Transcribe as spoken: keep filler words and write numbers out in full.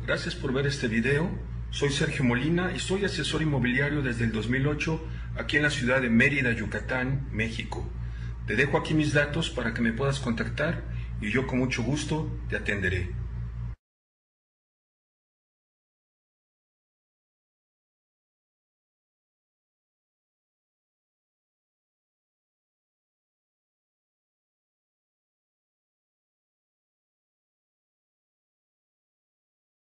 Gracias por ver este video. Soy Sergio Molina y soy asesor inmobiliario desde el dos mil ocho aquí en la ciudad de Mérida, Yucatán, México. Te dejo aquí mis datos para que me puedas contactar y yo con mucho gusto te atenderé.